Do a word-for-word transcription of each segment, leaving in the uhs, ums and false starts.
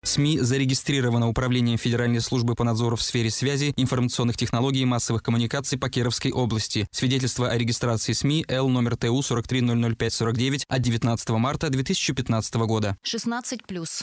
СМИ зарегистрировано Управлением Федеральной службы по надзору в сфере связи, информационных технологий и массовых коммуникаций по Кировской области. Свидетельство о регистрации СМИ Л номер Т У сорок три ноль ноль пять сорок девять от девятнадцатого марта две тысячи пятнадцатого года. шестнадцать плюс.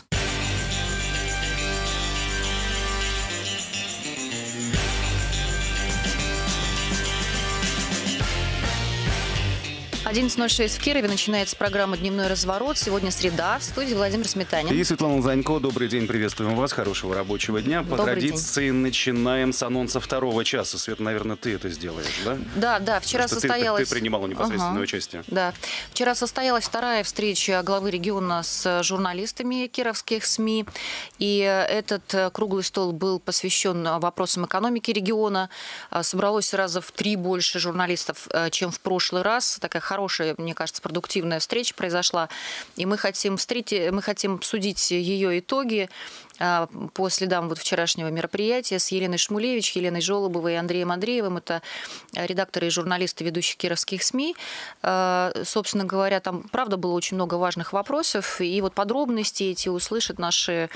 одиннадцать ноль шесть в Кирове. Начинается программа «Дневной разворот». Сегодня среда. В студии Владимир Сметанин. И Светлана Занько. Добрый день. Приветствуем вас. Хорошего рабочего дня. По Добрый традиции день. Начинаем с анонса второго часа. Свет, наверное, ты это сделаешь, да? Да, да. Вчера Что состоялась... Ты, ты принимала непосредственное ага. участие. Да. Вчера состоялась вторая встреча главы региона с журналистами кировских СМИ. И этот круглый стол был посвящен вопросам экономики региона. Собралось раза в три больше журналистов, чем в прошлый раз. Такая хорошая, мне кажется, продуктивная встреча произошла, и мы хотим встретить, мы хотим обсудить ее итоги по следам вот вчерашнего мероприятия с Еленой Шмулевич, Еленой Жолобовой и Андреем Андреевым. Это редакторы и журналисты ведущих кировских СМИ. Собственно говоря, там, правда, было очень много важных вопросов, и вот подробности эти услышат наши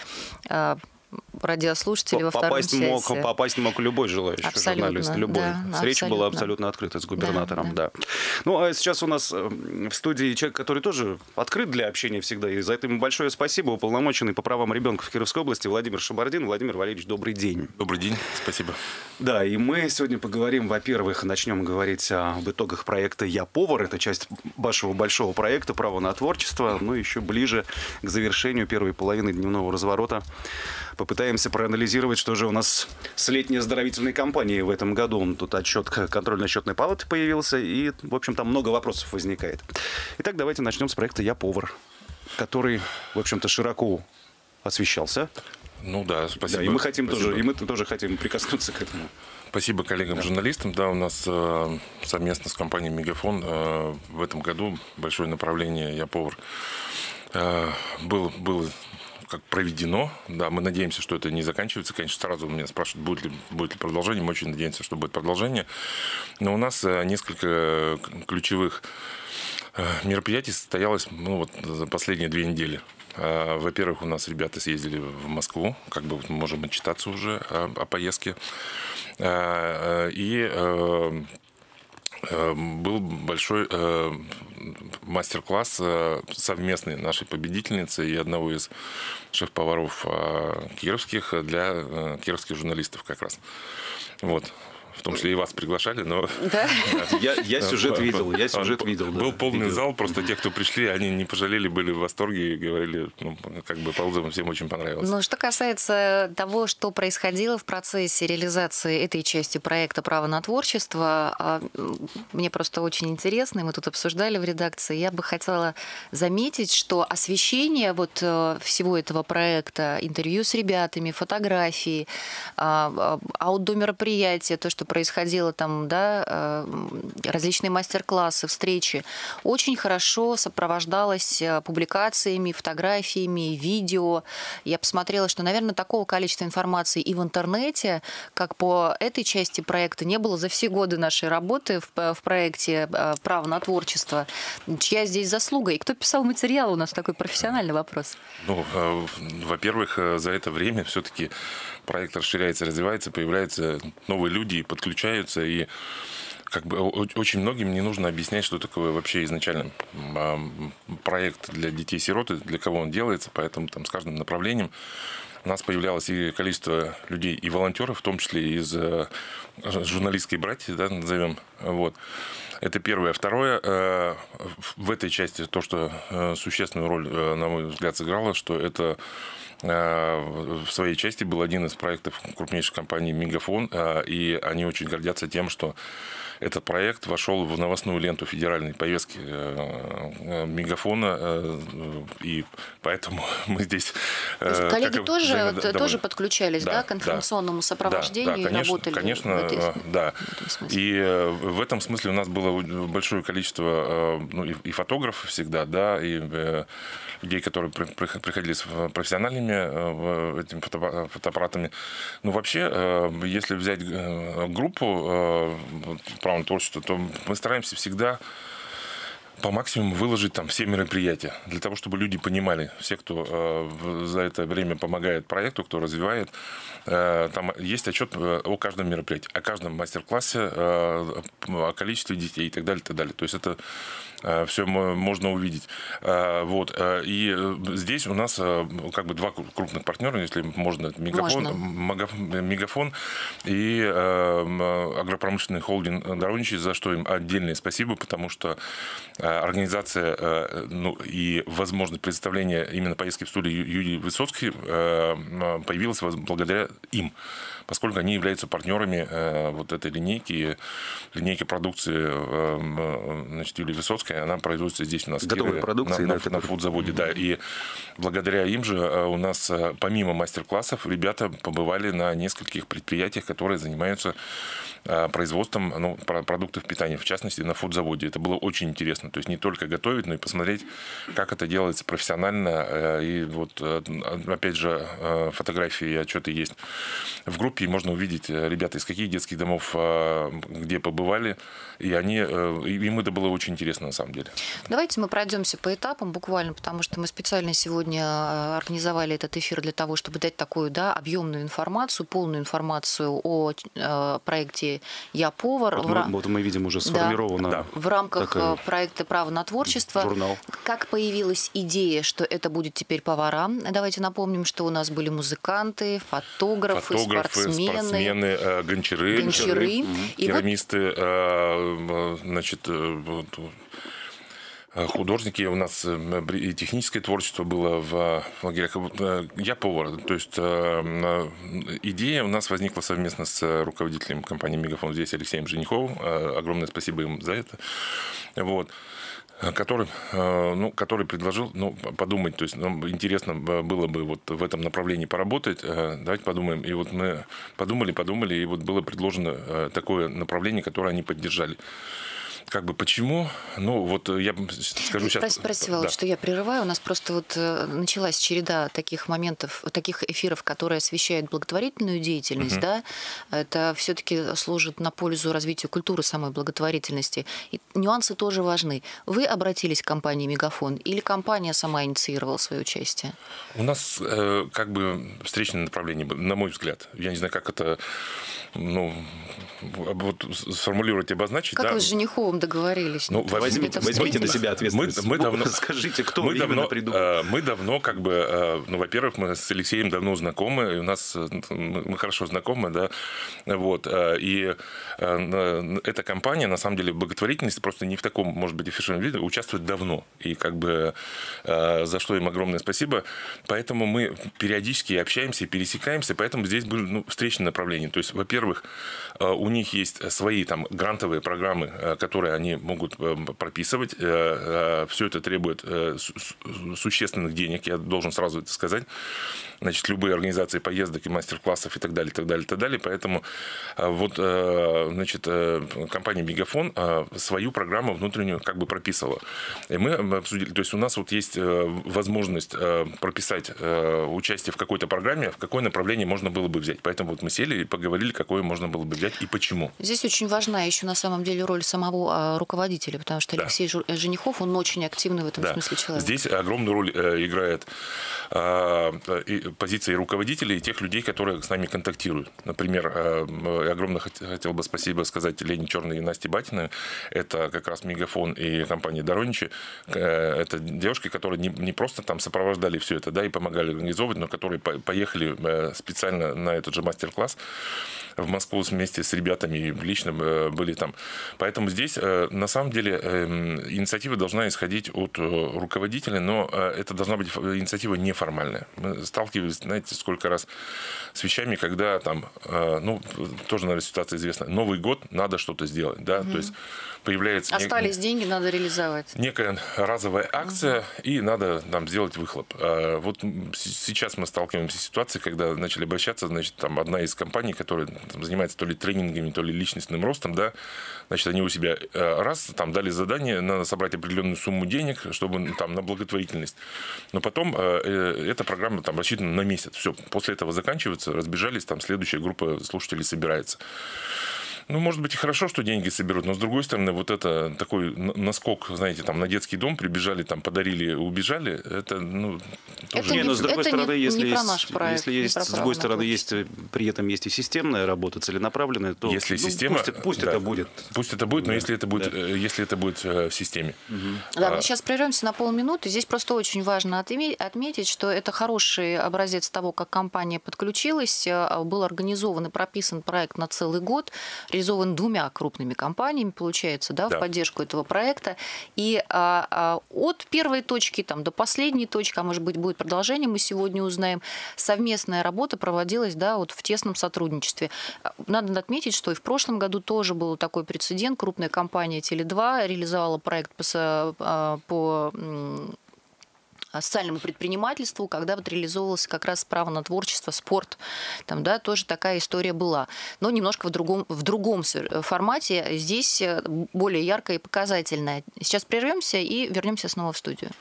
радиослушатели во втором попасть часе. Мог, попасть мог любой желающий абсолютно, журналист. Любой. Да, Встреча абсолютно. была абсолютно открыта с губернатором. Да, да. Да. Ну, а сейчас у нас в студии человек, который тоже открыт для общения всегда. И за это ему большое спасибо. Уполномоченный по правам ребенка в Кировской области Владимир Шабардин. Владимир Валерьевич, добрый день. Добрый день. Спасибо. Да, и мы сегодня поговорим, во-первых, начнем говорить об итогах проекта «Я повар». Это часть вашего большого проекта «Право на творчество». Но еще ближе к завершению первой половины дневного разворота попытаемся проанализировать, что же у нас с летней оздоровительной кампанией в этом году. Тут отчет контрольно-счетной палаты появился, и, в общем, там много вопросов возникает. Итак, давайте начнем с проекта «Я повар», который, в общем-то, широко освещался. Ну да, спасибо. Да, и мы хотим спасибо. тоже, и мы тоже хотим прикоснуться к этому. Спасибо коллегам-журналистам. Да, у нас э, совместно с компанией «Мегафон» э, в этом году большое направление «Я повар» э, был, было как проведено. Да, мы надеемся, что это не заканчивается. Конечно, сразу меня спрашивают, будет ли, будет ли продолжение. Мы очень надеемся, что будет продолжение. Но у нас э, несколько ключевых э, мероприятий состоялось ну, вот, за последние две недели. Во-первых, у нас ребята съездили в Москву, как бы мы можем отчитаться уже о, о поездке. И был большой мастер-класс совместный нашей победительницы и одного из шеф-поваров кировских для кировских журналистов как раз. Вот. В том числе и вас приглашали, но... Да? Я, я сюжет видел, я сюжет видел. Был да, полный видел. зал, просто те, кто пришли, они не пожалели, были в восторге и говорили, ну, как бы по отзывам всем очень понравилось. Ну, что касается того, что происходило в процессе реализации этой части проекта «Право на творчество», мне просто очень интересно, и мы тут обсуждали в редакции, я бы хотела заметить, что освещение вот всего этого проекта, интервью с ребятами, фотографии, аутдор-мероприятия, то, что происходило там, да, различные мастер-классы, встречи, очень хорошо сопровождалось публикациями, фотографиями, видео. Я посмотрела, что, наверное, такого количества информации и в интернете, как по этой части проекта, не было за все годы нашей работы в, в проекте «Право на творчество». Чья здесь заслуга? И кто писал материал? У нас такой профессиональный вопрос. Ну, во-первых, за это время все-таки проект расширяется, развивается, появляются новые люди, подключаются, и как бы очень многим не нужно объяснять, что такое вообще изначально проект для детей-сирот, для кого он делается, поэтому там с каждым направлением у нас появлялось и количество людей, и волонтеров, в том числе из журналистской братьи, да, назовем, вот. Это первое. Второе, в этой части то, что существенную роль, на мой взгляд, сыграло, что это в своей части был один из проектов крупнейшей компании «Мегафон», и они очень гордятся тем, что этот проект вошел в новостную ленту федеральной повестки Мегафона, и поэтому мы здесь... То есть коллеги как, тоже, довольно... тоже подключались, да, да, к информационному да, сопровождению, да, да, конечно, и работали конечно, в, этой, да. в этом смысле? И в этом смысле у нас было большое количество ну, и, и фотографов всегда, да, и людей, которые приходили с профессиональными этими фотоаппаратами. Ну, вообще, если взять группу «Право на творчество», то мы стараемся всегда по максимуму выложить там все мероприятия, для того, чтобы люди понимали, все, кто э, за это время помогает проекту, кто развивает, э, там есть отчет о каждом мероприятии, о каждом мастер-классе, э, о количестве детей и так далее, и так далее. То есть это э, все можно увидеть. Э, вот. И здесь у нас э, как бы два крупных партнера, если можно, Мегафон, можно. Мегафон и э, агропромышленный холдинг Дороничи, за что им отдельное спасибо, потому что организация, ну, и возможность представления именно поездки в студию Юлии Высоцкой появилась благодаря им, поскольку они являются партнерами вот этой линейки, линейки продукции, значит, Юлии Высоцкой, она производится здесь у нас готовой в Кирове, продукции, на, да, на, на фудзаводе, да, и благодаря им же у нас помимо мастер-классов ребята побывали на нескольких предприятиях, которые занимаются производством, ну, продуктов питания, в частности, на фудзаводе. Это было очень интересно. То есть не только готовить, но и посмотреть, как это делается профессионально. И вот, опять же, фотографии и отчеты есть в группе. И можно увидеть ребята, из каких детских домов, где побывали. И они, им это было очень интересно, на самом деле. Давайте мы пройдемся по этапам буквально, потому что мы специально сегодня организовали этот эфир для того, чтобы дать такую, да, объемную информацию, полную информацию о э, проекте «Я повар». Вот, в... мы, вот мы видим уже сформировано. Да, в рамках такая... проекта «Право на творчество». Журнал. Как появилась идея, что это будет теперь повара? Давайте напомним, что у нас были музыканты, фотографы, фотографы спортсмены, спортсмены гончары, гончары. керамисты, вот... значит, художники, у нас и техническое творчество было в лагерях. Я повар. То есть идея у нас возникла совместно с руководителем компании «Мегафон» здесь Алексеем Жениховым. Огромное спасибо им за это. Вот. Который, ну, который предложил, ну, подумать, то есть нам интересно было бы вот в этом направлении поработать, давайте подумаем. И вот мы подумали, подумали, и вот было предложено такое направление, которое они поддержали. Как бы почему? Ну, вот я скажу сейчас... Прости, прости, Володь, да. что я прерываю. У нас просто вот началась череда таких моментов, таких эфиров, которые освещают благотворительную деятельность, угу. да, это все-таки служит на пользу развитию культуры самой благотворительности. И нюансы тоже важны. Вы обратились к компании «Мегафон» или компания сама инициировала свое участие? У нас э, как бы встречное направление, на мой взгляд. Я не знаю, как это, ну, вот сформулировать и обозначить. Как да? вы с Жениховым договорились? Ну, возьмите, возьмите на себя ответственность. Мы, мы давно, Скажите, кто мы именно давно, придумал? Мы давно, как бы, ну, во-первых, мы с Алексеем давно знакомы, и у нас мы хорошо знакомы, да, вот, и эта компания, на самом деле, в благотворительности просто не в таком, может быть, афишированном виде, участвует давно, и как бы за что им огромное спасибо, поэтому мы периодически общаемся, пересекаемся, поэтому здесь были, ну, встречные направления, то есть, во-первых, у них есть свои там грантовые программы, которые они могут прописывать. Все это требует существенных денег, я должен сразу это сказать. Значит, любые организации поездок и мастер-классов и так далее, и так далее, и так далее. Поэтому вот, значит, компания «Мегафон» свою программу внутреннюю как бы прописывала. И мы обсудили, то есть у нас вот есть возможность прописать участие в какой-то программе, в какое направление можно было бы взять. Поэтому вот мы сели и поговорили, какое можно было бы взять и почему. Здесь очень важна еще на самом деле роль самого руководителя, потому что Алексей да. Женихов, он очень активный в этом да. смысле человек. Здесь огромную роль играет позиции руководителей и тех людей, которые с нами контактируют. Например, огромное хотел бы спасибо сказать Лене Черной и Насте Батиной. Это как раз «Мегафон» и компания «Дороничи». Это девушки, которые не, не просто там сопровождали все это, да, и помогали организовывать, но которые поехали специально на этот же мастер-класс в Москву вместе с ребятами и лично были там. Поэтому здесь, на самом деле, инициатива должна исходить от руководителя, но это должна быть инициатива неформальная. Мы сталкивались, знаете, сколько раз с вещами, когда там, ну, тоже, наверное, ситуация известна, Новый год, надо что-то сделать, да, угу. то есть появляется... Остались нек... деньги, надо реализовать. Некая разовая акция, угу. и надо там сделать выхлоп. Вот сейчас мы сталкиваемся с ситуацией, когда начали обращаться, значит, там одна из компаний, которая там занимается то ли тренингами, то ли личностным ростом, да, значит, они у себя раз там дали задание, надо собрать определенную сумму денег, чтобы там на благотворительность. Но потом э, эта программа там рассчитана на месяц. Все, после этого заканчивается, разбежались, там следующая группа слушателей собирается. Ну, может быть, и хорошо, что деньги соберут, но, с другой стороны, вот это такой наскок, знаете, там, на детский дом прибежали, там, подарили, убежали, это, ну, тоже... Это не, но с другой это стороны, не, если, не есть, про наш проект, если есть, с другой стороны, есть, при этом есть и системная работа, целенаправленная, то если ну, система, пусть, пусть да, это будет. Пусть это будет, да, но если это будет, да. если это будет в системе. Угу. Да, а... мы сейчас прервемся на полминуты. Здесь просто очень важно отметить, что это хороший образец того, как компания подключилась. Был организован и прописан проект на целый год, реализован двумя крупными компаниями, получается, да, в да. поддержку этого проекта. И а, а, от первой точки там, до последней точки, а может быть будет продолжение, мы сегодня узнаем, совместная работа проводилась, да, вот в тесном сотрудничестве. Надо отметить, что и в прошлом году тоже был такой прецедент. Крупная компания Теле два реализовала проект по, по социальному предпринимательству, когда вот реализовывалось как раз право на творчество, спорт. Там, да, тоже такая история была. Но немножко в другом, в другом формате. Здесь более яркая и показательная. Сейчас прервемся и вернемся снова в студию.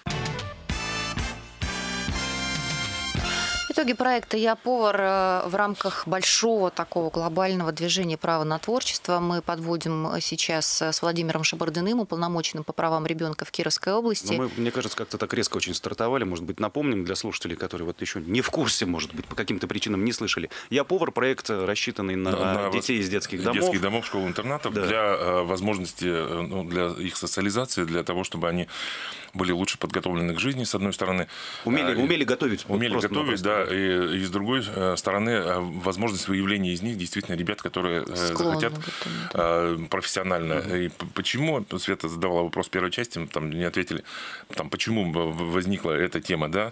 Итоги проекта «Я повар» в рамках большого такого глобального движения «Право на творчество» мы подводим сейчас с Владимиром Шабардиным, уполномоченным по правам ребенка в Кировской области. Но мы, мне кажется, как-то так резко очень стартовали. Может быть, напомним для слушателей, которые вот еще не в курсе, может быть, по каким-то причинам не слышали. «Я повар» — проект, рассчитанный на, на, на детей из детских домов. Детских домов, школ-интернатов, да. Для э, возможности, ну, для их социализации, для того, чтобы они были лучше подготовлены к жизни, с одной стороны. Умели, а, умели готовить. Умели просто, готовить, да. И, и с другой стороны, возможность выявления из них действительно ребят, которые Склонны захотят а, профессионально. Mm-hmm. И почему, Света задавала вопрос в первой части, там не ответили, там, почему возникла эта тема, да.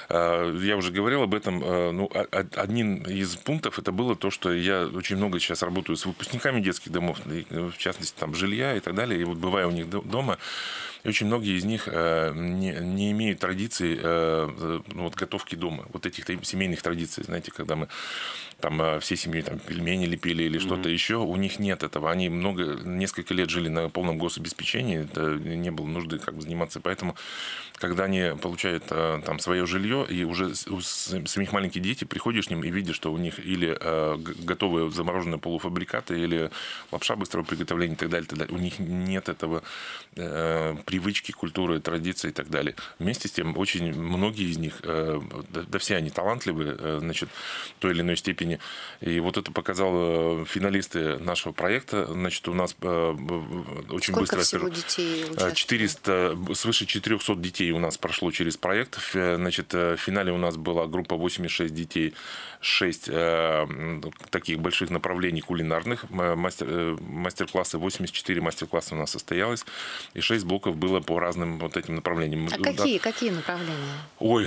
Я уже говорил об этом. Ну, одним из пунктов это было то, что я очень много сейчас работаю с выпускниками детских домов, в частности, там, жилья и так далее. И вот бывая у них дома, и очень многие из них не, не имеют традиций ну, вот, готовки дома. Вот этих семейных традиций, знаете, когда мы там всей семьей там, пельмени лепили или mm-hmm. что-то еще, у них нет этого. Они много, несколько лет жили на полном гособеспечении, это не было нужды как бы заниматься. Поэтому, когда они получают там свое жилье, и уже у самих маленьких детей приходишь к ним и видишь, что у них или готовые замороженные полуфабрикаты, или лапша быстрого приготовления и так далее, и так далее. У них нет этого привычки, культуры, традиции и так далее. Вместе с тем, очень многие из них, да все они талантливые, значит, в той или иной степени. И вот это показал финалисты нашего проекта. Значит, у нас очень Сколько быстро... всего детей участвует? четыреста, свыше четырехсот детей у нас прошло через проект. Значит, в финале у нас была группа восемьдесят шесть детей, шесть таких больших направлений кулинарных. Мастер, мастер-классы, восемьдесят четыре мастер-класса у нас состоялось, и шесть блоков было по разным вот этим направлениям. А да. какие, какие направления? Ой,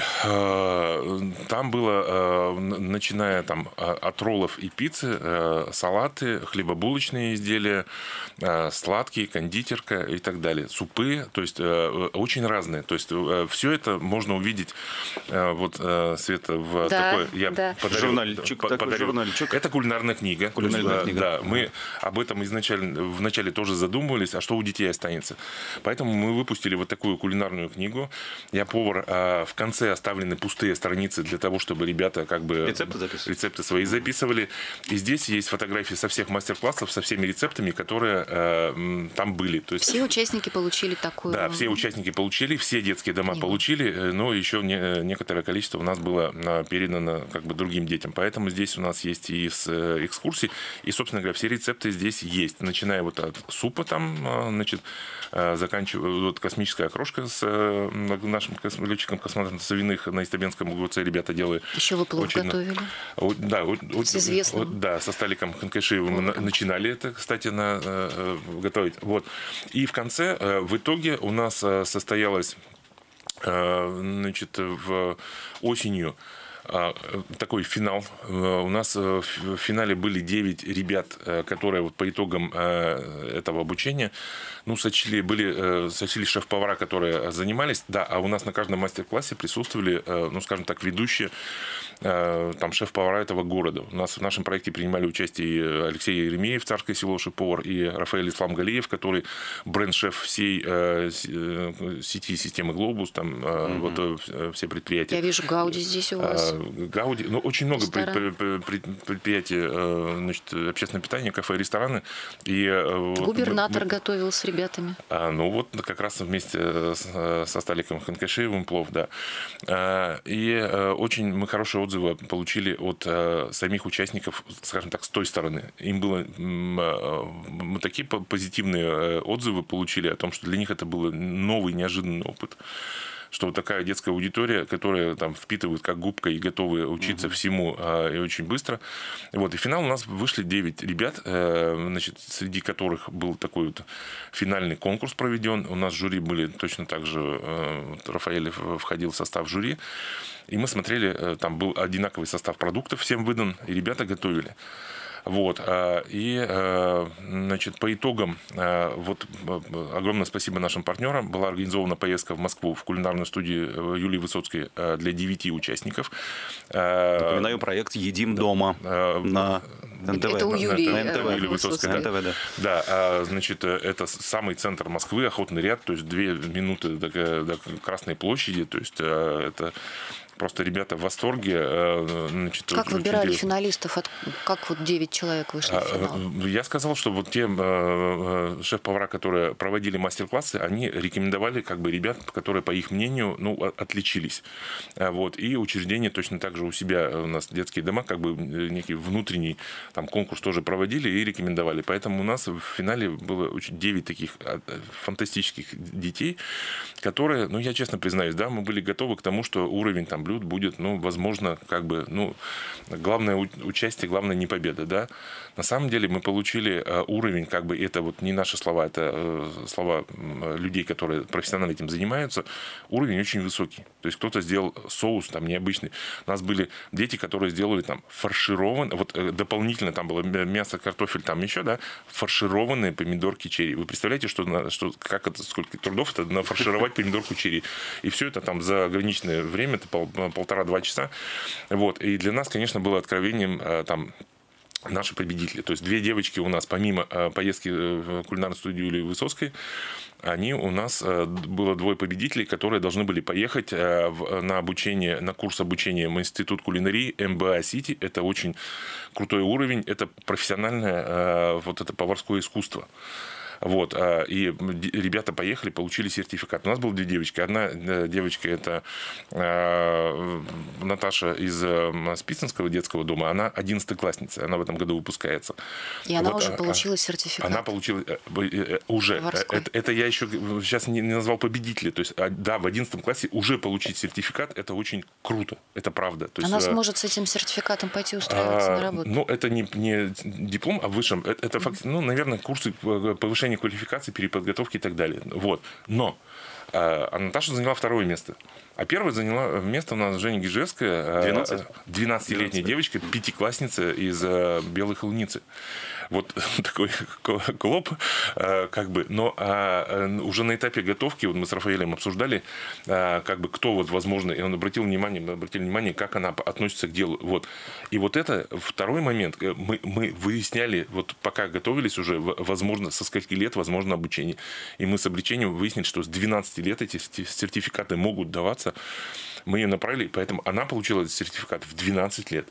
там было, начиная там от роллов и пиццы, салаты, хлебобулочные изделия, сладкие, кондитерка и так далее, супы, то есть очень разные. То есть все это можно увидеть, вот, Света, в да, такой, я да. подарю, журнальчик, подарю. такой журнальчик. Это кулинарная книга. Кулинарная есть, книга. Да, мы об этом изначально, вначале тоже задумывались, а что у детей останется. Поэтому мы выпустили вот такую кулинарную книгу. «Я повар». В конце оставлены пустые страницы для того, чтобы ребята как бы рецепты, рецепты свои записывали. И здесь есть фотографии со всех мастер-классов, со всеми рецептами, которые э, там были. То есть, все участники получили такую... Да, все участники получили, все детские дома книгу. Получили, но еще не, некоторое количество у нас было передано как бы другим детям. Поэтому здесь у нас есть и с экскурсий, и, собственно говоря, все рецепты здесь есть. Начиная вот от супа там, значит, заканчивая вот космическая окрошка с нашим летчиком-космонавтом Савиных на Истабенском УГЦ ребята делали. Еще вы плов очень, готовили? Да, с известным. Да, со Сталиком Ханкашиевым мы начинали это, кстати, на, э, готовить. Вот. И в конце, э, в итоге у нас э, состоялось э, значит, в осенью такой финал. У нас в финале были девять ребят, которые вот по итогам этого обучения, ну, сочли, были, сочли шеф-повара, которые занимались, да, а у нас на каждом мастер-классе присутствовали, ну, скажем так, ведущие, там, шеф-повара этого города. У нас в нашем проекте принимали участие Алексей Еремеев, Царское село, шеф-повар, и Рафаэль Исламгалиев, который бренд-шеф всей сети системы Глобус, там, mm-hmm. вот все предприятия. Я вижу Гауди здесь у вас. Гауди. Ну, очень много предприятий, значит, общественного питания, кафе, рестораны. И, Губернатор мы, готовил с ребятами. А, ну, вот как раз вместе с, со Сталиком Ханкашиевым плов, да. И очень мы хорошие отзывы получили от самих участников, скажем так, с той стороны. Им было... Мы такие позитивные отзывы получили о том, что для них это был новый, неожиданный опыт. Что вот такая детская аудитория, которая там впитывает как губка и готовы учиться uh-huh. всему а, и очень быстро. Вот. И в финал у нас вышли девять ребят, э, значит, среди которых был такой вот финальный конкурс проведен. У нас в жюри были точно так же, э, вот Рафаэль входил в состав жюри. И мы смотрели, э, там был одинаковый состав продуктов всем выдан, и ребята готовили. Вот. И, значит, по итогам, вот, огромное спасибо нашим партнерам, была организована поездка в Москву в кулинарную студию Юлии Высоцкой для девяти участников. Напоминаю, проект «Едим дома» на эн тэ вэ. Это у Юлии, на эн тэ вэ. Юлии Высоцкой. Да. эн тэ вэ, да. Да, значит, это самый центр Москвы, Охотный ряд, то есть две минуты до, до Красной площади, то есть это... Просто ребята в восторге. Значит, как выбирали очень финалистов? Как вот девять человек вышли в финал? Я сказал, что вот те шеф-повара, которые проводили мастер-классы, они рекомендовали как бы ребят, которые, по их мнению, ну, отличились. Вот. И учреждения точно так же у себя, у нас детские дома, как бы некий внутренний там, конкурс тоже проводили и рекомендовали. Поэтому у нас в финале было девять таких фантастических детей, которые, ну, я честно признаюсь, да, мы были готовы к тому, что уровень там блюд будет, ну, возможно, как бы, ну, главное участие, главное не победа, да. На самом деле мы получили уровень, как бы, это вот не наши слова, это слова людей, которые профессионально этим занимаются, уровень очень высокий. То есть кто-то сделал соус там необычный. У нас были дети, которые сделали там фаршированный, вот дополнительно там было мясо, картофель, там еще, да, фаршированные помидорки черри. Вы представляете, что, что как это, сколько трудов это нафаршировать помидорку черри. И все это там за ограниченное время, это пол, полтора-два часа. Вот. И для нас, конечно, было откровением там наши победители. То есть две девочки у нас, помимо поездки в кулинарную студию Юлии Высоцкой, они у нас, было двое победителей, которые должны были поехать на обучение, на курс обучения в Институт кулинарии эм бэ а Сити. Это очень крутой уровень, это профессиональное вот это поварское искусство. Вот, и ребята поехали, получили сертификат. У нас было две девочки. Одна девочка, это Наташа из Спицынского детского дома, она одиннадцатиклассница, она в этом году выпускается. И она вот, уже получила сертификат? Она получила уже. Это, это я еще сейчас не назвал победителя. То есть, да, в одиннадцатом классе уже получить сертификат, это очень круто, это правда. То она есть, сможет с этим сертификатом пойти устраиваться а, на работу? Ну, это не, не диплом о высшем, это, это факт, ну, наверное, курсы повышения квалификации, переподготовки и так далее. Вот. Но а Наташа заняла второе место. А первое заняла место у нас Женя Гижевская, двенадцатилетняя девочка, пятиклассница из Белой Холуницы. Вот такой клоп, как бы, но а, уже на этапе готовки, вот мы с Рафаэлем обсуждали, а, как бы, кто вот, возможно, и он обратил внимание, мы обратили внимание, как она относится к делу, вот. И вот это второй момент, мы, мы выясняли, вот пока готовились уже, возможно, со скольки лет возможно обучение, и мы с облегчением выяснили, что с двенадцати лет эти сертификаты могут даваться, мы ее направили, поэтому она получила этот сертификат в двенадцать лет.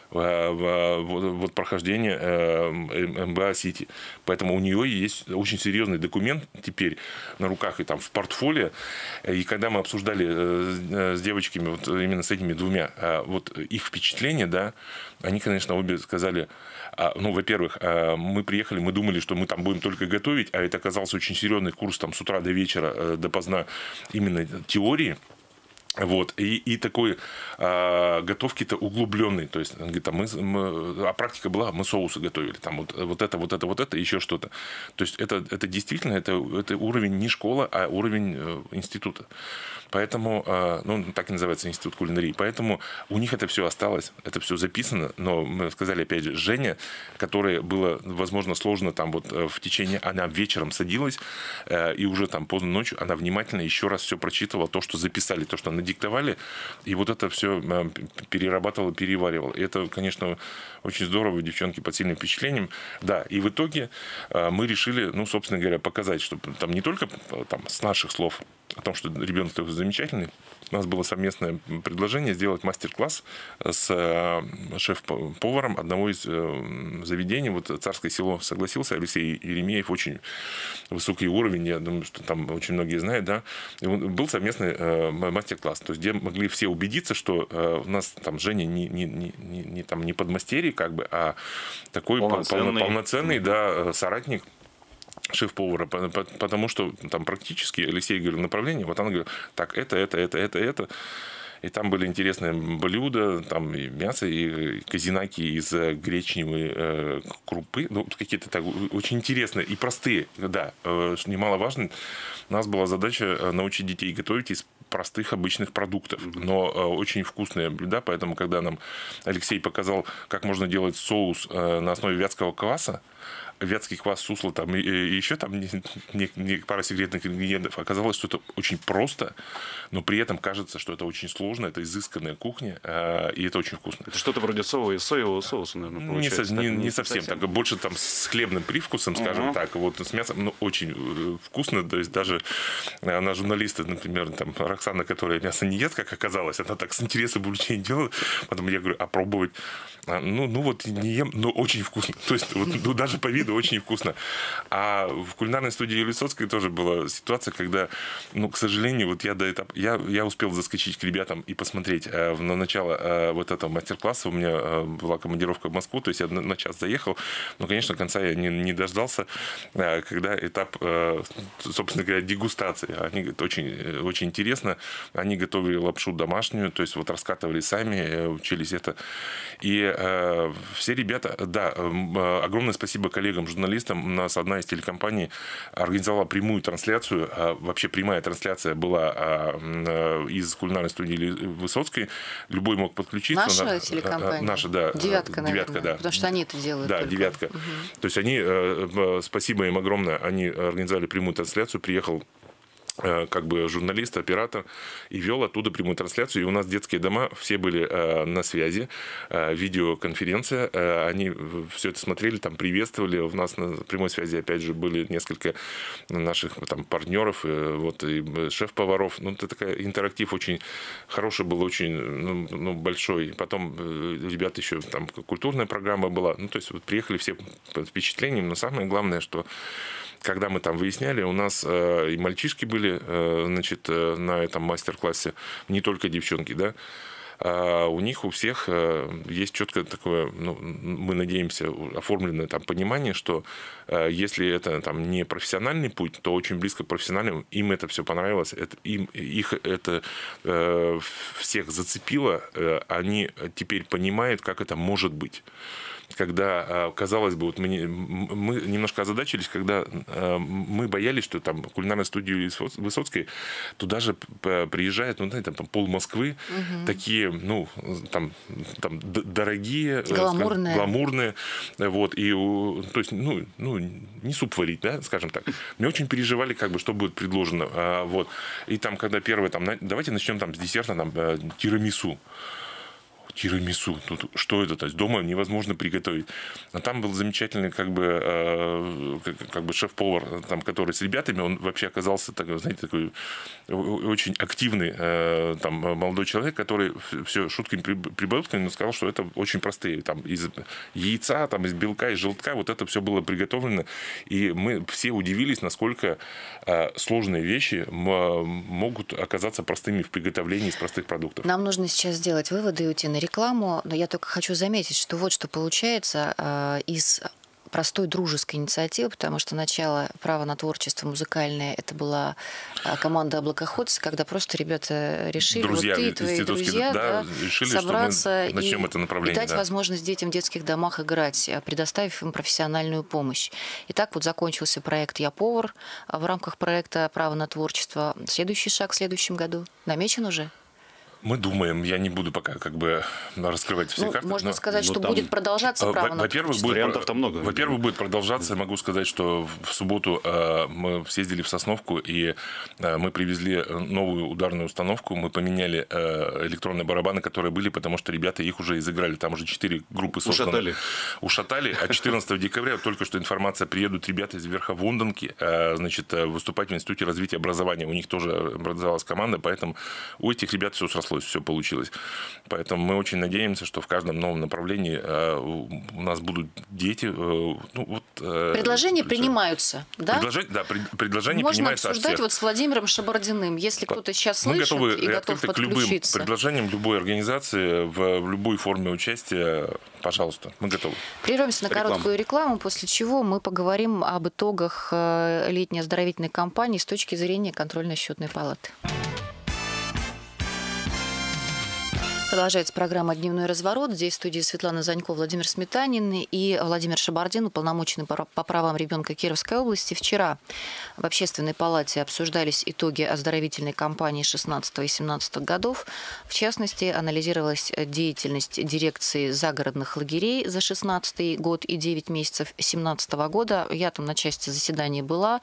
Вот прохождение эм бэ а Сити. Поэтому у нее есть очень серьезный документ теперь на руках и там в портфолио. И когда мы обсуждали с девочками, вот именно с этими двумя, вот их впечатления, да, они, конечно, обе сказали, ну, во-первых, мы приехали, мы думали, что мы там будем только готовить, а это оказался очень серьезный курс там с утра до вечера, допоздна именно теории. Вот, и, и такой а, готовки-то углубленный, то есть, он говорит, а, мы, мы, а практика была, мы соусы готовили, там вот, вот это, вот это, вот это, еще что-то. То есть, это, это действительно, это, это уровень не школы, а уровень э, института. Поэтому, э, ну, так и называется институт кулинарии. Поэтому у них это все осталось, это все записано, но мы сказали, опять же, Женя, которой было, возможно, сложно там вот в течение, она вечером садилась, э, и уже там поздно ночью она внимательно еще раз все прочитывала, то, что записали, то, что она диктовали, и вот это все перерабатывала, переваривала. И это, конечно, очень здорово, девчонки под сильным впечатлением. Да, и в итоге мы решили, ну, собственно говоря, показать, что там не только там, с наших слов о том, что ребенок такой замечательный, у нас было совместное предложение сделать мастер-класс с шеф-поваром одного из заведений. Вот Царское село согласился, Алексей Еремеев, очень высокий уровень, я думаю, что там очень многие знают, да. И был совместный мастер-класс, то есть где могли все убедиться, что у нас там Женя не, не, не, не, там, не подмастерье, как бы, а такой полноценный, полноценный да, соратник шеф-повара, потому что там практически Алексей говорил направление, вот она говорит, так, это, это, это, это, это. И там были интересные блюда, там и мясо, и казинаки из гречневой э, крупы, ну, какие-то так очень интересные и простые, да, э, немаловажно. У нас была задача научить детей готовить из простых обычных продуктов, но э, очень вкусные блюда, поэтому, когда нам Алексей показал, как можно делать соус э, на основе вятского кваса, вятский квас, сусло, там, и, и еще там не, не, не пара секретных ингредиентов. Оказалось, что это очень просто, но при этом кажется, что это очень сложно, это изысканная кухня, э, и это очень вкусно. Это что-то вроде соевого, соевого соуса, наверное, получается. Не, со, не, не, не совсем, совсем. Так, больше там с хлебным привкусом, скажем uh-huh. так, вот с мясом, ну, очень вкусно, то есть даже она журналисты, например, там, Роксана, которая мясо не ест, как оказалось, она так с интересом увлечением делала, потом я говорю, а пробовать? А, ну, ну вот не ем, но очень вкусно, то есть вот, ну, даже по виду очень вкусно. А в кулинарной студии Высоцкой тоже была ситуация, когда, ну, к сожалению, вот я до этапа, я, я успел заскочить к ребятам и посмотреть э, на начало э, вот этого мастер-класса. У меня э, была командировка в Москву, то есть я на, на час заехал, но, конечно, конца я не, не дождался, э, когда этап, э, собственно говоря, дегустации. Они говорят, очень, очень интересно. Они готовили лапшу домашнюю, то есть вот раскатывали сами, э, учились это. И э, все ребята, да, э, огромное спасибо коллегам, журналистам. У нас одна из телекомпаний организовала прямую трансляцию. Вообще прямая трансляция была из кулинарной студии Высоцкой. Любой мог подключиться. Наша Она, телекомпания? Наша, да. Девятка, наверное. Девятка, да. Потому что они это делают. Да, только. девятка. Угу. То есть они, спасибо им огромное, они организовали прямую трансляцию. Приехал как бы журналист, оператор, и вел оттуда прямую трансляцию. И у нас детские дома, все были э, на связи, э, видеоконференция, э, они все это смотрели, там приветствовали. У нас на прямой связи, опять же, были несколько наших там партнеров, э, вот, и шеф-поваров. Ну, это такой интерактив очень хороший был, очень ну, ну, большой. Потом э, ребята еще, там, культурная программа была. Ну, то есть, вот приехали все под впечатлением, но самое главное, что когда мы там выясняли, у нас э, и мальчишки были, э, значит, э, на этом мастер-классе, не только девчонки, да, а у них у всех э, есть четкое такое, ну, мы надеемся, оформленное там понимание, что э, если это там не профессиональный путь, то очень близко к профессиональному, им это все понравилось, это, им, их это э, всех зацепило, э, они теперь понимают, как это может быть. Когда, казалось бы, вот мы, мы немножко озадачились, когда мы боялись, что там кулинарная студия Высоцкой, туда же приезжает, ну, знаете, там пол Москвы, угу. такие, ну, там, там дорогие, гламурные, гламурные, вот, и, то есть, ну, ну, не суп варить, да, скажем так. Мы очень переживали, как бы, что будет предложено, вот, и там, когда первое, там, давайте начнем там с десерта, там, тирамису. Тирамису. Тут, что это? То есть дома невозможно приготовить. А там был замечательный как бы, э, как, как бы шеф-повар, там, который с ребятами, он вообще оказался такой, знаете, такой очень активный э, там, молодой человек, который все шутками, прибаутками сказал, что это очень простые. Там, из яйца, там, из белка, из желтка, вот это все было приготовлено. И мы все удивились, насколько э, сложные вещи могут оказаться простыми в приготовлении из простых продуктов. Нам нужно сейчас сделать выводы и уйти на рекламу, но я только хочу заметить, что вот что получается э, из простой дружеской инициативы, потому что начало права на творчество музыкальное, это была команда «Облакоходцы», когда просто ребята решили, друзья, вот ты и твои друзья, да, да, решили, собраться что мы начнем и, это направление, и дать да. возможность детям в детских домах играть, предоставив им профессиональную помощь. Итак, вот закончился проект «Я повар». В рамках проекта «Право на творчество» следующий шаг в следующем году намечен уже? Мы думаем, я не буду пока как бы раскрывать все ну, карты. Можно но... сказать, что там... будет продолжаться право на Во-первых, творчество. будет... Вариантов-то много. Во-первых, будет продолжаться. Могу сказать, что в субботу э, мы съездили в Сосновку, и э, мы привезли новую ударную установку. Мы поменяли э, электронные барабаны, которые были, потому что ребята их уже изыграли. Там уже четыре группы созданы. Ушатали. Ушатали. А четырнадцатого декабря, только что информация, приедут ребята из Верховондонки, э, значит, выступать в Институте развития образования. У них тоже образовалась команда, поэтому у этих ребят все срослось. Все получилось. Поэтому мы очень надеемся, что в каждом новом направлении э, у нас будут дети. Э, ну, вот, э, Предложения все. принимаются, да? Предложения, да, пред, предложения Можно принимаются обсуждать от всех. вот с Владимиром Шабардиным. Если кто-то сейчас Мы слышит готовы и готов открыты к любым подключиться. предложениям любой организации в, в любой форме участия. Пожалуйста, мы готовы. Прервемся на Реклама. короткую рекламу, после чего мы поговорим об итогах э, летней оздоровительной кампании с точки зрения контрольно-счетной палаты. Продолжается программа «Дневной разворот». Здесь в студии Светлана Занько, Владимир Сметанин и Владимир Шабардин, уполномоченный по правам ребенка Кировской области. Вчера в Общественной палате обсуждались итоги оздоровительной кампании шестнадцатого и семнадцатого годов. В частности, анализировалась деятельность дирекции загородных лагерей за шестнадцатый год и девять месяцев семнадцатого года. Я там на части заседания была.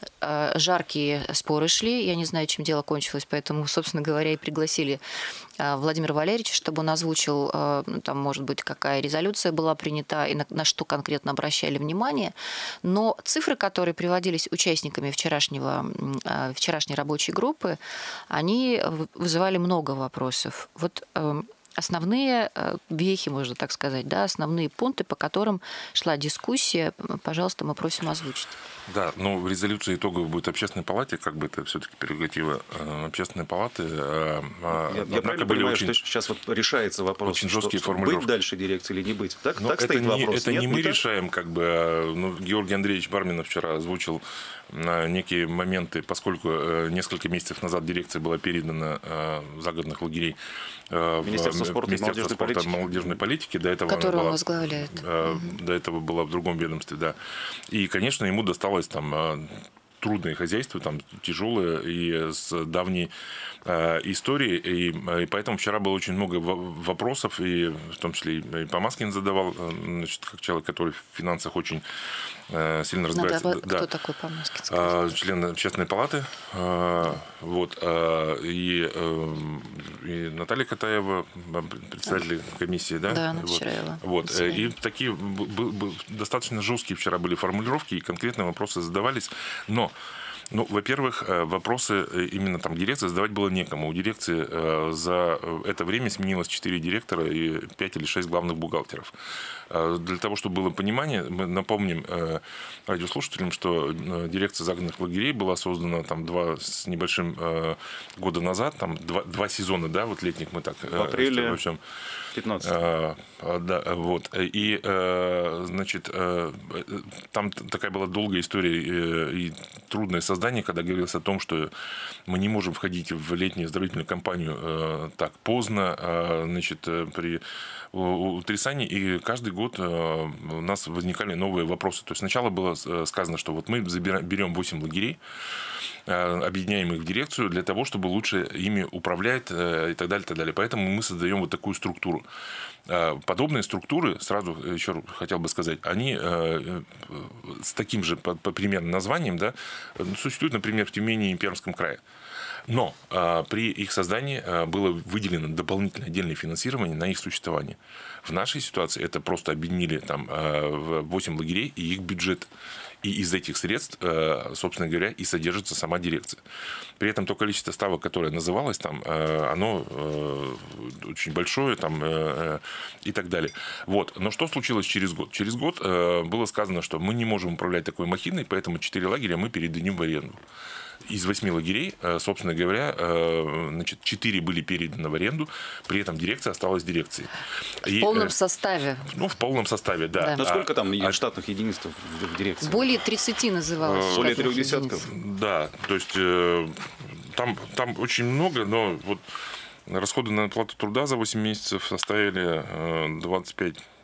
Жаркие споры шли. Я не знаю, чем дело кончилось, поэтому, собственно говоря, и пригласили Владимира Валерьевича, чтобы он озвучил, ну, там, может быть, какая резолюция была принята и на, на что конкретно обращали внимание. Но цифры, которые приводились участниками вчерашнего, вчерашней рабочей группы, они вызывали много вопросов. Вот основные вехи, можно так сказать, да, основные пункты, по которым шла дискуссия, пожалуйста, мы просим озвучить. Да, но резолюция итоговая будет в Общественной палате, как бы это все-таки прерогатива Общественной палаты. Я, я правильно были понимаю, очень, что сейчас вот решается вопрос, очень что, жесткие что формулировки. Быть дальше дирекции или не быть? Так, но так это стоит не, вопрос. Это Нет, не не мы так? решаем, как бы. Ну, Георгий Андреевич Барминов вчера озвучил некие моменты, поскольку несколько месяцев назад дирекция была передана загородных лагерей в Министерство спорта, Министерство молодежной, спорта политики. молодежной политики. До этого Которую она была, он возглавляет. До этого была в другом ведомстве, да. И, конечно, ему досталось там трудное хозяйство, там тяжелое и с давней э, историей. И, и поэтому вчера было очень много вопросов, и в том числе и Помазкин задавал, значит, как человек, который в финансах очень э, сильно разбирается. Надо, да. Кто такой Помазкин? Э, член Общественной палаты. Э, вот, э, и, э, и Наталья Катаева, председатель комиссии. Да, да вот. вчера его. Вот. И такие б, б, достаточно жесткие вчера были формулировки, и конкретные вопросы задавались. Но Ну, во-первых, вопросы именно там дирекции задавать было некому. У дирекции за это время сменилось четыре директора и пять или шесть главных бухгалтеров. Для того, чтобы было понимание, мы напомним радиослушателям, что дирекция загородных лагерей была создана там два с небольшим года назад, там два, два сезона, да, вот летних мы так... В апреле во всем. пятнадцатого. А, да, вот. И, значит, там такая была долгая история и трудное создание, когда говорилось о том, что мы не можем входить в летнюю оздоровительную кампанию так поздно, значит, при утрясании, и каждый год у нас возникали новые вопросы. То есть сначала было сказано, что вот мы берем восемь лагерей, объединяем их в дирекцию для того, чтобы лучше ими управлять и так далее, и так далее. Поэтому мы создаем вот такую структуру. Подобные структуры, сразу еще хотел бы сказать, они с таким же по, по примерно названием, да, существуют, например, в Тюмени и Пермском крае. Но а, при их создании а, было выделено дополнительное отдельное финансирование на их существование. В нашей ситуации это просто объединили там а, восемь лагерей и их бюджет. И из этих средств, а, собственно говоря, и содержится сама дирекция. При этом то количество ставок, которое называлось, там, а, оно а, очень большое там, а, и так далее. Вот. Но что случилось через год? Через год а, было сказано, что мы не можем управлять такой махиной, поэтому четыре лагеря мы передадим в аренду. Из восьми лагерей, собственно говоря, значит, четыре были переданы в аренду, при этом дирекция осталась дирекцией. В и, полном составе? Ну, в полном составе, да. да. Ну, сколько там а, штатных единиц в дирекции? Более тридцати называлось. Более трех десятков? Да, то есть там, там очень много, но вот расходы на оплату труда за восемь месяцев составили двадцать пять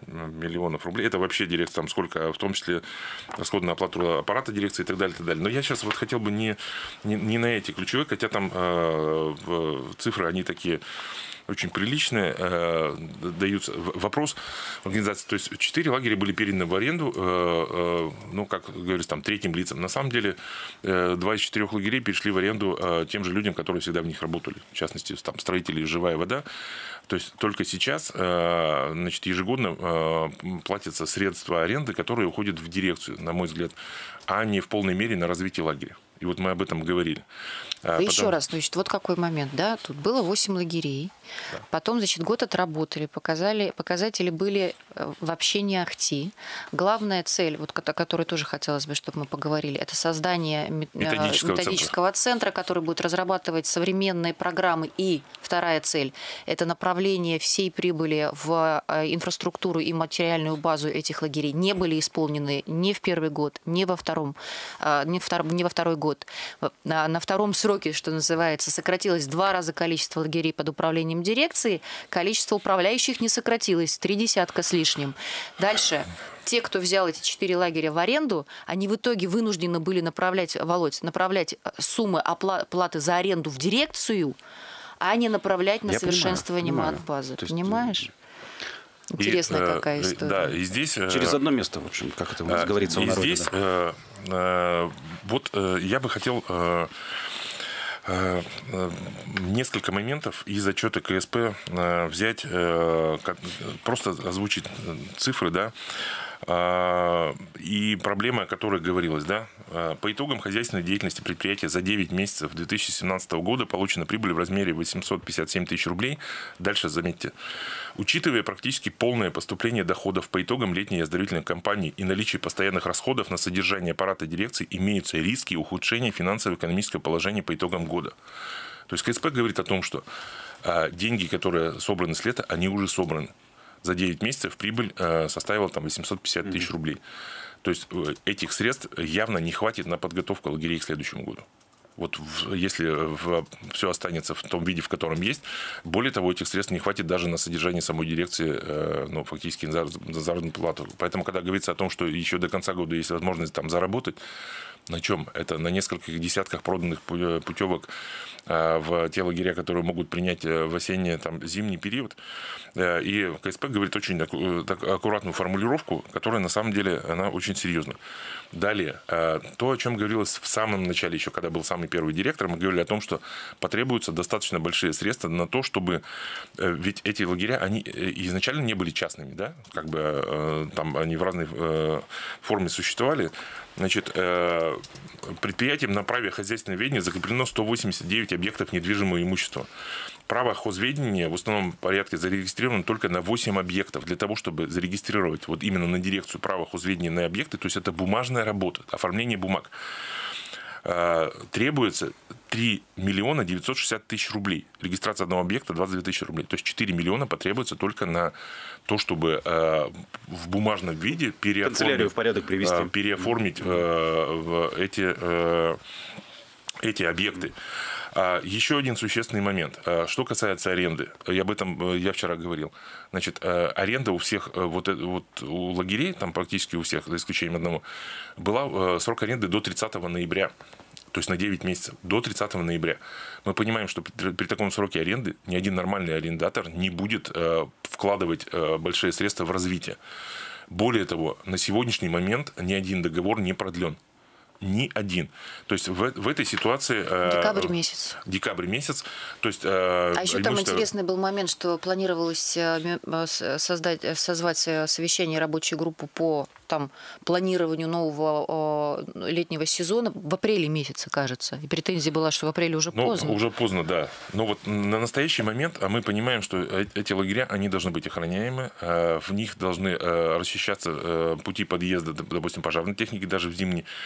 миллионов рублей. Это вообще дирекция, там сколько, в том числе расходы на оплату аппарата дирекции и так далее, и так далее. Но я сейчас вот хотел бы не, не, не на эти ключевые, хотя там э, цифры, они такие очень приличные, э, даются. Вопрос организации, то есть четыре лагеря были переданы в аренду, э, э, ну, как говорится, там, третьим лицам. На самом деле, э, два из четырех лагерей перешли в аренду э, тем же людям, которые всегда в них работали. В частности, там, строители «Живая вода». То есть только сейчас, э, значит, ежегодно э, платятся средства аренды, которые уходят в дирекцию, на мой взгляд, а не в полной мере на развитие лагеря. И вот мы об этом говорили. А Еще потом... раз, значит, вот какой момент, да, тут было восемь лагерей, да. Потом, значит, год отработали, показали, показатели были вообще не ахти. Главная цель, вот, о которой тоже хотелось бы, чтобы мы поговорили, это создание методического, методического центра. центра, который будет разрабатывать современные программы. И вторая цель – это направление всей прибыли в инфраструктуру и материальную базу этих лагерей не были исполнены ни в первый год, ни во втором, ни во второй год. На втором сроке, что называется, сократилось в два раза количество лагерей под управлением дирекции, количество управляющих не сократилось, три десятка с лишним. Дальше. Те, кто взял эти четыре лагеря в аренду, они в итоге вынуждены были направлять, Володь, направлять суммы оплаты за аренду в дирекцию, а не направлять на Я совершенствование матбазы. Понимаешь? Интересная и, какая история. Да, и здесь... Через одно место, в общем, как это у нас говорится в народе. И здесь да. э, вот э, я бы хотел... Э, несколько моментов из отчета ка эс пэ взять, просто озвучить цифры, да, и проблемы, о которых говорилось, да. По итогам хозяйственной деятельности предприятия за девять месяцев две тысячи семнадцатого года получена прибыль в размере восемьсот пятьдесят семь тысяч рублей. Дальше заметьте. Учитывая практически полное поступление доходов по итогам летней оздоровительной кампании и наличие постоянных расходов на содержание аппарата дирекции, имеются риски ухудшения финансово-экономического положения по итогам года. То есть ка эс пэ говорит о том, что деньги, которые собраны с лета, они уже собраны. За девять месяцев прибыль составила там восемьсот пятьдесят тысяч рублей. То есть этих средств явно не хватит на подготовку лагерей к следующему году. Вот в, если в, все останется в том виде, в котором есть, более того, этих средств не хватит даже на содержание самой дирекции, э, ну, фактически за, за заработную плату. Поэтому, когда говорится о том, что еще до конца года есть возможность там заработать, на чем? Это на нескольких десятках проданных путевок э, в те лагеря, которые могут принять в осенний, там, зимний период. Э, и ка эс пэ говорит очень аккуратную формулировку, которая на самом деле она очень серьезна. Далее, э, то, о чем говорилось в самом начале, еще когда был самый первый директор, мы говорили о том, что потребуются достаточно большие средства на то, чтобы... Э, ведь эти лагеря, они изначально не были частными, да? Как бы э, там они в разной э, форме существовали. Значит, э, предприятием на праве хозяйственного ведения закреплено сто восемьдесят девять объектов недвижимого имущества. Право хозведения в основном порядке зарегистрировано только на восемь объектов. Для того, чтобы зарегистрировать вот именно на дирекцию право хозведения на объекты, то есть это бумажная работа, оформление бумаг, э, требуется три миллиона девятьсот шестьдесят тысяч рублей. Регистрация одного объекта двадцать две тысячи рублей. То есть четыре миллиона потребуется только на то, чтобы э, в бумажном виде переоформить, в порядок привести. Э, переоформить э, в эти, э, эти объекты. Еще один существенный момент. Что касается аренды, я об этом я вчера говорил. Значит, аренда у всех, вот, вот у лагерей, там практически у всех, за исключением одного, была срок аренды до тридцатого ноября. То есть на девять месяцев, до тридцатого ноября. Мы понимаем, что при, при таком сроке аренды ни один нормальный арендатор не будет э, вкладывать э, большие средства в развитие. Более того, на сегодняшний момент ни один договор не продлен. Ни один. То есть в, в этой ситуации... Декабрь месяц. Декабрь месяц. То есть, а еще там интересный был момент, что планировалось создать, созвать совещание, рабочую группу по там, планированию нового летнего сезона в апреле месяце, кажется. И претензия была, что в апреле уже ну, поздно. Уже поздно, да. Но вот на настоящий момент мы понимаем, что эти лагеря, они должны быть охраняемы. В них должны расчищаться пути подъезда, допустим, пожарной техники даже в зимний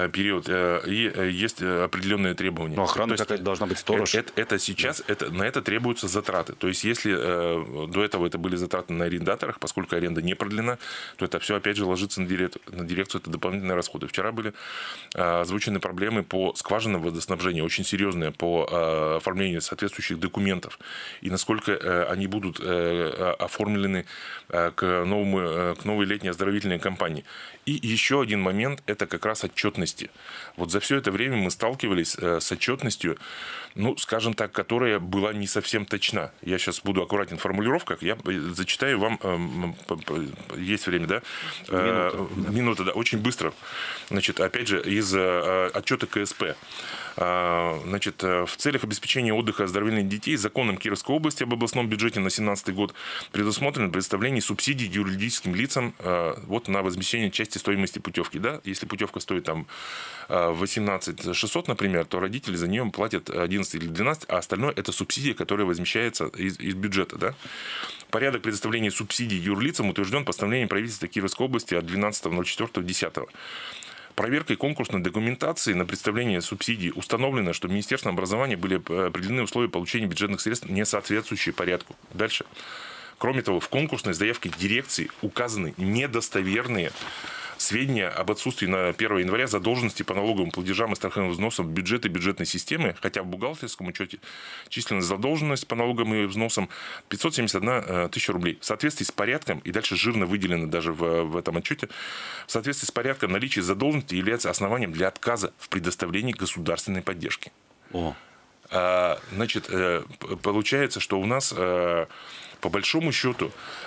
период, и есть определенные требования. Но охрана какая-то должна быть, сторож. Это, это сейчас, да. это, на это требуются затраты. То есть, если до этого это были затраты на арендаторах, поскольку аренда не продлена, то это все, опять же, ложится на дирекцию, на дирекцию это дополнительные расходы. Вчера были озвучены проблемы по скважинам водоснабжения, очень серьезные, по оформлению соответствующих документов. И насколько они будут оформлены к, новому, к новой летней оздоровительной кампании. И еще один момент – это как раз отчетности. Вот за все это время мы сталкивались с отчетностью, ну, скажем так, которая была не совсем точна. Я сейчас буду аккуратен в формулировках, я зачитаю вам, есть время, да? Минута. Минута, да, очень быстро. Значит, опять же, из отчета ка эс пэ. Значит, в целях обеспечения отдыха и оздоровления детей законом Кировской области об областном бюджете на две тысячи семнадцатый год предусмотрено предоставление субсидий юридическим лицам вот, на возмещение части стоимости путевки. Да? Если путевка стоит там восемнадцать тысяч шестьсот, например, то родители за нее платят одиннадцать или двенадцать, а остальное это субсидия, которая возмещается из, из бюджета. Да? Порядок предоставления субсидий юрлицам утвержден постановлением правительства Кировской области от двенадцатого ноль четвёртого десятого. Проверкой конкурсной документации на представление субсидий установлено, что Министерством образования были определены условия получения бюджетных средств, не соответствующие порядку. Дальше. Кроме того, в конкурсной заявке дирекции указаны недостоверные сведения об отсутствии на первое января задолженности по налоговым платежам и страховым взносам в бюджет и бюджетной системы, хотя в бухгалтерском учете численность задолженность по налогам и взносам пятьсот семьдесят одна тысяча рублей. В соответствии с порядком, и дальше жирно выделено даже в, в этом отчете, в соответствии с порядком наличие задолженности является основанием для отказа в предоставлении государственной поддержки. О. А, значит, получается, что у нас... По большому счету,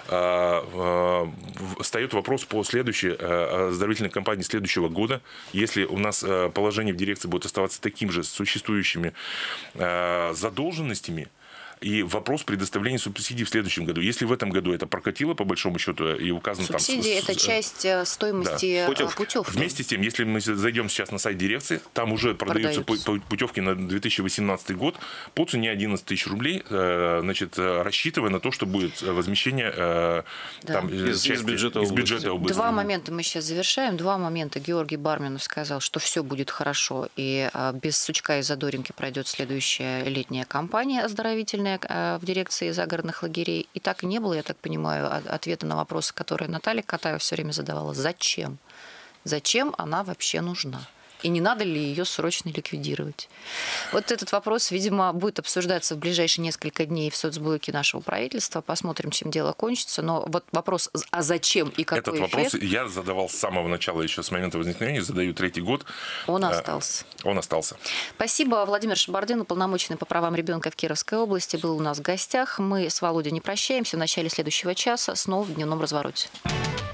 встает вопрос по следующей оздоровительной кампании следующего года. Если у нас положение в дирекции будет оставаться таким же, с существующими задолженностями, и вопрос предоставления субсидий в следующем году. Если в этом году это прокатило, по большому счету, и указано там... Субсидии – это часть стоимости да. путевки. путевки. Вместе с тем, если мы зайдем сейчас на сайт дирекции, там уже продаются, продаются путевки на две тысячи восемнадцатый год по цене одиннадцать тысяч рублей, значит, рассчитывая на то, что будет возмещение да. там, из, части, из бюджета, из бюджета области. Два момента мы сейчас завершаем. Два момента. Георгий Барминов сказал, что все будет хорошо, и без сучка и задоринки пройдет следующая летняя кампания оздоровительная в дирекции загородных лагерей. И так и не было, я так понимаю, ответа на вопросы, которые Наталья Катаева все время задавала. Зачем? Зачем она вообще нужна? И не надо ли ее срочно ликвидировать? Вот этот вопрос, видимо, будет обсуждаться в ближайшие несколько дней в соцблоке нашего правительства. Посмотрим, чем дело кончится. Но вот вопрос, а зачем и какой Этот эффект? вопрос я задавал с самого начала, еще с момента возникновения, задаю третий год. Он остался. Он остался. Спасибо. Владимир Шабардин, уполномоченный по правам ребенка в Кировской области, был у нас в гостях. Мы с Володей не прощаемся. В начале следующего часа снова в дневном развороте.